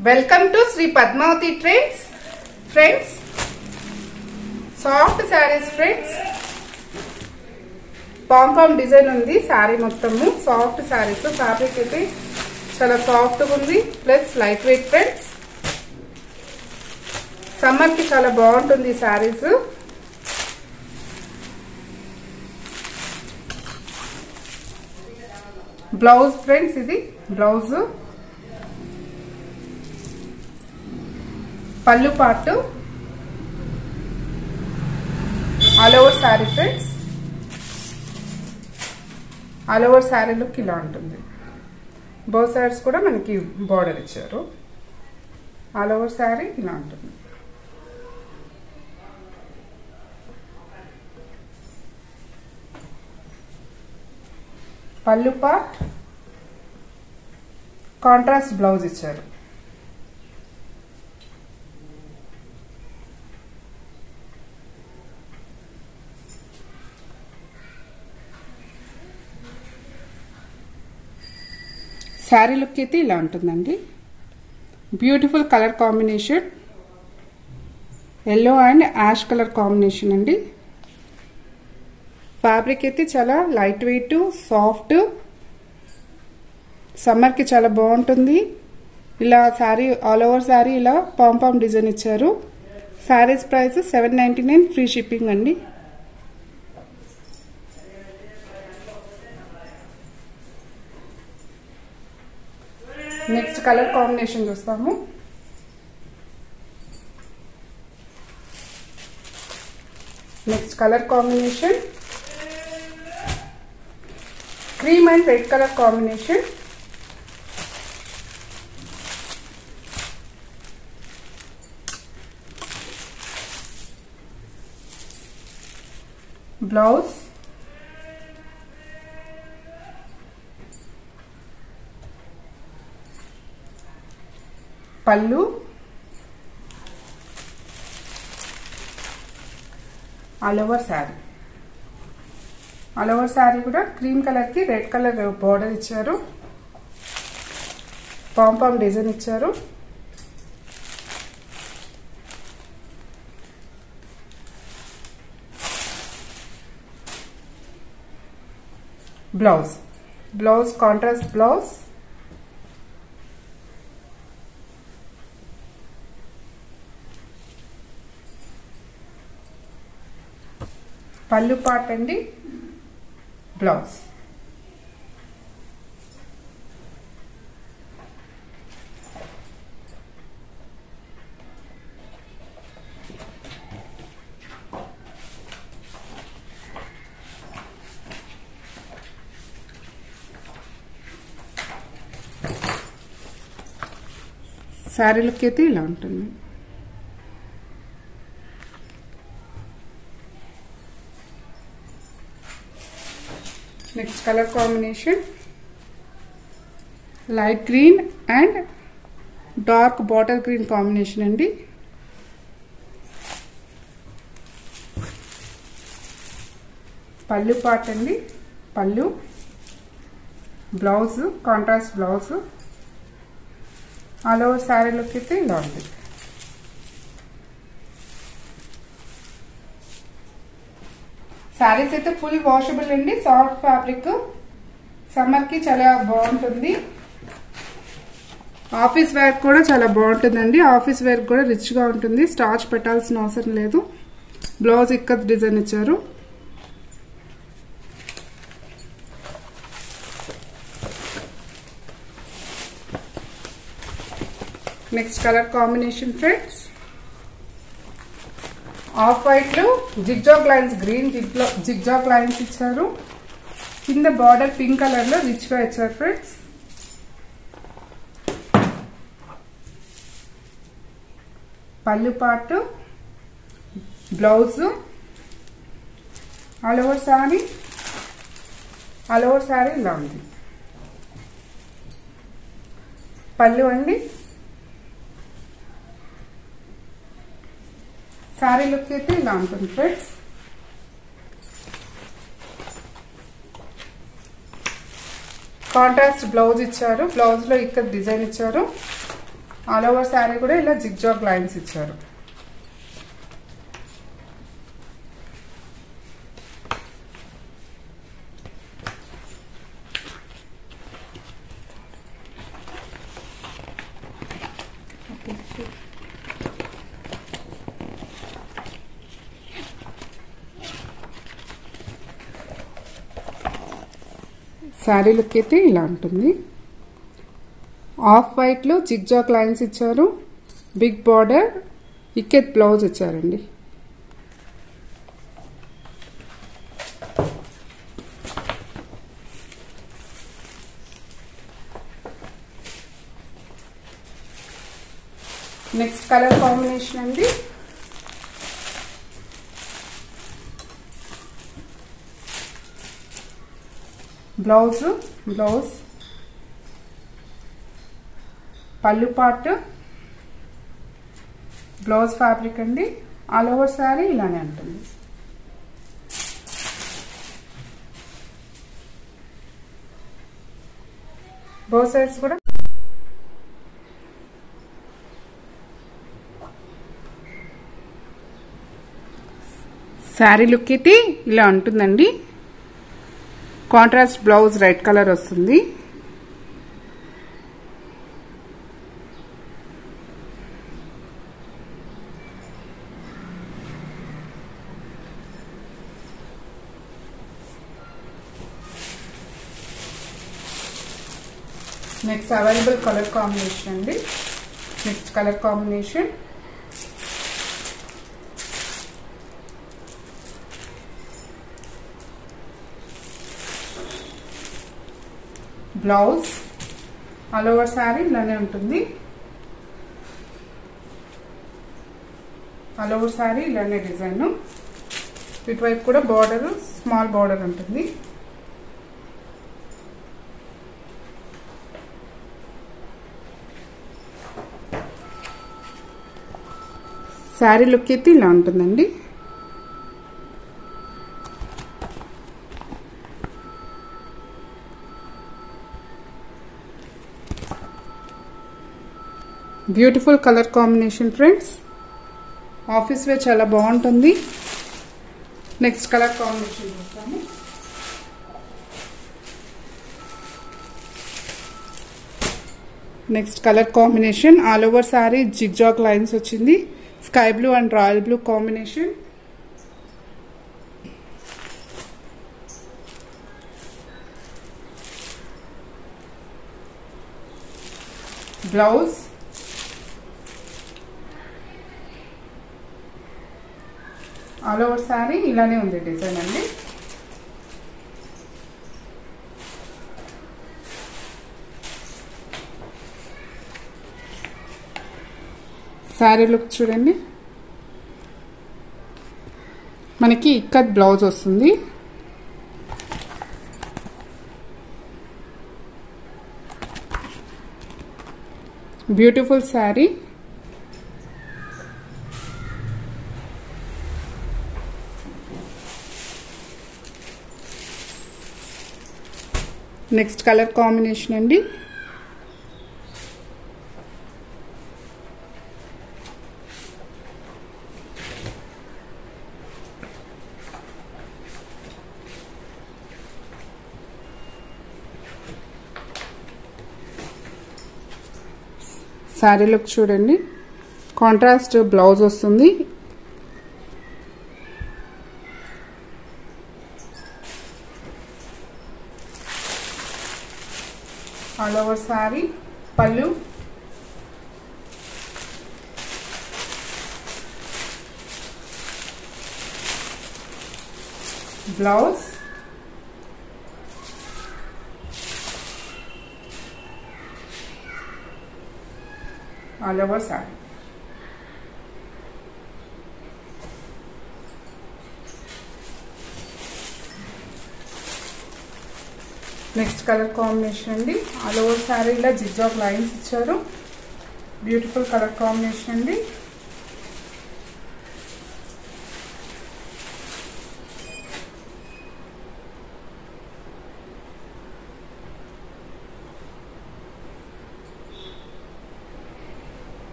Welcome to Shri Padmavathi trends. Friends, soft saris friends. Pompom design ఉంది శారీ మొత్తము. Soft saris, fabric అయితే చాలా సాఫ్ట్ గా ఉంది, plus light weight friends. Summer కి చాలా బాగుంటుంది శారీస్. బ్లౌజ్ ఫ్రెండ్స్, ఇది బ్లౌజ్. పళ్ళు part all over sari friends. All over sari look ఇలా ఉంటుంది. బోత్ సైడ్స్ కూడా మనకి బార్డర్ ఇచ్చారు. ఆల్ ఓవర్ శారీ ఇలా ఉంటుంది. పళ్ళు పార్ట్ కాంట్రాస్ట్ బ్లౌజ్ ఇచ్చారు. శారీ లుక్ అయితే ఇలా ఉంటుందండి. Beautiful colour combination, yellow and ash colour combination అండి. ఫ్యాబ్రిక్ అయితే చాలా లైట్ వెయిట్, సాఫ్ట్. సమ్మర్ కి చాలా బాగుంటుంది. ఇలా శారీ ఆల్ ఓవర్ శారీ ఇలా పాంపామ్ డిజైన్ ఇచ్చారు. శారీస్ ప్రైస్ $799, ఫ్రీ షిప్పింగ్ అండి. నెక్స్ట్ కలర్ కాంబినేషన్ చూస్తాము. Next colour combination cream and red colour combination. Blouse, పళ్ళు, all over sari. All over sari కూడా క్రీమ్ కలర్ కి రెడ్ కలర్ బోర్డర్ ఇచ్చారు. పాంపామ్ డిజైన్ ఇచ్చారు. Blouse, blouse contrast blouse. పళ్ళు part అండి, blouse. Sari look అయితే ఇలా ఉంటుంది. Next colour combination light green and dark bottle green combination అండి. పళ్ళు పార్ట్ అండి, పళ్ళు. Blouse contrast blouse. All over sari look అయితే ఇలా ఉంది. శారీస్ అయితే ఫుల్ వాషబుల్ అండి. సాఫ్ట్ ఫ్యాబ్రిక్, సమ్మర్ కి చాలా బాగుంటుంది. ఆఫీస్ వేర్ కూడా చాలా బాగుంటుందండి. ఆఫీస్ వేర్ కూడా రిచ్ గా ఉంటుంది. స్టార్చ్ పెట్టాల్సిన అవసరం లేదు. బ్లౌజ్ ఇక్కత్ డిజైన్ ఇచ్చారు. Next colour combination friends, off white లో zigzag lines, green zigzag lines ఇచ్చారు. కింద బార్డర్ పింక్ కలర్ లో రిచ్ గా ఇచ్చారు ఫ్రెండ్స్. పళ్ళు part, blouse. All over sari, all over sari ఇలా ఉంది. పళ్ళు అండి. శారీ లుక్ అయితే ఇలా ఉంటుంది ఫ్రెండ్స్. కాంట్రాస్ట్ బ్లౌజ్ ఇచ్చారు. బ్లౌజ్ లో ఇక్కడ డిజైన్ ఇచ్చారు. ఆల్ ఓవర్ శారీ కూడా ఇలా జిగ్జాగ్ లైన్స్ ఇచ్చారు. శారీ లుక్ అయితే ఇలా ఉంటుంది. ఆఫ్ వైట్ లో జిగ్జాగ్ లైన్స్ ఇచ్చారు. బిగ్ బార్డర్ ఇక్కత్ బ్లౌజ్ ఇచ్చారండి. నెక్స్ట్ కలర్ కాంబినేషన్ అండి. బ్లౌజ్ పళ్ళు పార్ట్ బ్లౌజ్ ఫ్యాబ్రిక్ అండి. ఆల్ ఓవర్ శారీ ఇలానే ఉంటుంది. బోత్ సైడ్స్ కూడా శారీ లుక్ అయితే ఇలా ఉంటుందండి. కాంట్రాస్ట్ బ్లౌజ్ రెడ్ కలర్ వస్తుంది. నెక్స్ట్ అవైలబుల్ కలర్ కాంబినేషన్ అండి. Next colour combination blouse all over sari ఇలానే ఉంటుంది. ఆల్ ఓవర్ శారీ ఇలానే డిజైన్. ఇటువైపు కూడా బార్డర్ స్మాల్ బార్డర్ ఉంటుంది. శారీ లుక్ అయితే ఇలా ఉంటుందండి. Beautiful colour combination friends. Office wear చాలా బాగుంటుంది. నెక్స్ట్ కలర్ కాంబినేషన్ చూస్తాము. Next colour combination all over sari zigzag lines వచ్చింది. Sky blue and royal blue combination. Blouse all over sari ఇలానే ఉంది డిజైన్ అండి. శారీ లుక్ చూడండి. మనకి ఇక్కత్ బ్లౌజ్ వస్తుంది. Beautiful sari. Next colour combination అండి. శారీ లుక్ చూడండి. కాంట్రాస్ట్ బ్లౌజ్ వస్తుంది. ఆల్ ఓవర్ శారీ పళ్ళు blouse all over sari. Next colour combination అండి. ఆల్ ఓవర్ శారీ ఇలా జిగ్జాగ్ లైన్స్ ఇచ్చారు. బ్యూటిఫుల్ కలర్ కాంబినేషన్ అండి.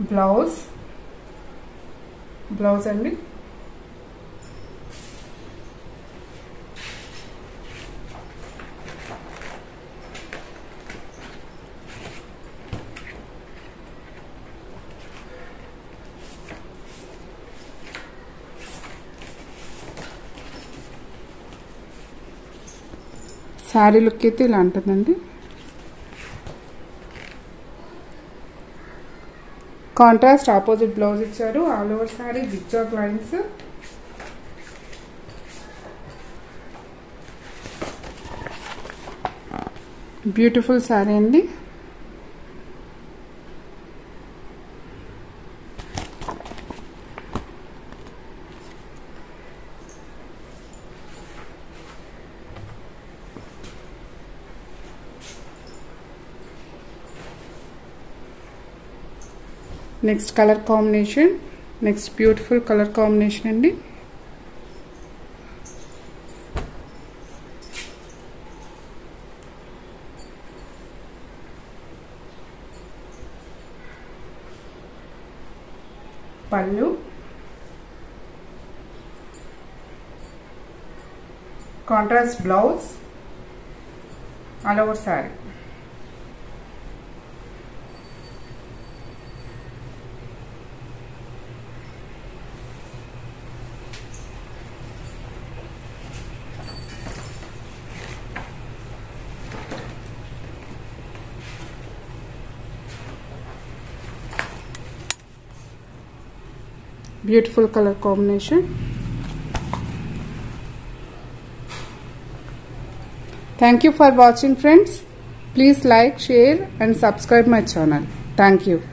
బ్లౌజ్ అండి. శారీ లుక్ అయితే ఇలా ఉంటుందండి. కాంట్రాస్ట్ ఆపోజిట్ బ్లౌజ్ ఇచ్చారు. All over sari zigzag lines. Beautiful sari అండి. Next colour combination, next beautiful colour combination అండి. పళ్ళు, contrast blouse, all over sari. Beautiful color combination. Thank you for watching, friends. Please like, share and subscribe my channel. Thank you.